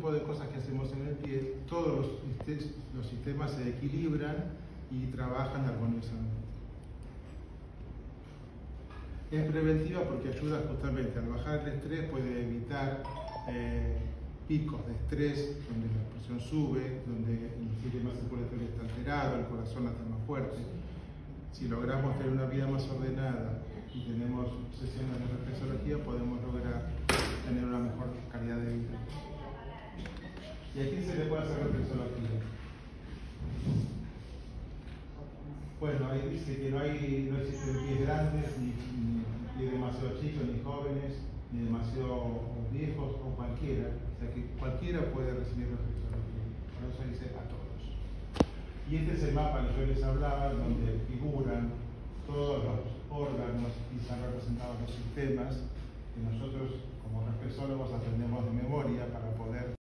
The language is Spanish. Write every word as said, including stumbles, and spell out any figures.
tipo de cosas que hacemos en el pie, todos los, los sistemas se equilibran y trabajan armoniosamente. Es preventiva porque ayuda justamente al bajar el estrés, puede evitar eh, picos de estrés donde la presión sube, donde el sistema circulatorio está alterado, el corazón está más fuerte. Si logramos tener una vida más ordenada y tenemos sesiones de reflexología, podemos lograr tener una mejor calidad de vida. ¿Y a quién se le puede hacer reflexología? Bueno, ahí dice que no, hay, no existen pies grandes, ni, ni pies demasiado chicos, ni jóvenes, ni demasiado viejos, o cualquiera. O sea que cualquiera puede recibir reflexología. Por eso dice a todos. Y este es el mapa que yo les hablaba, donde figuran todos los órganos y están representados los sistemas que nosotros como reflexólogos aprendemos de memoria para poder